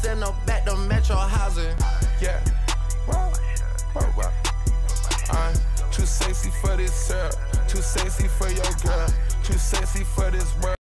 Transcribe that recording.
send her back to Metro housing. Yeah. I'm too sexy for this syrup, too sexy for your girl, too sexy for this world.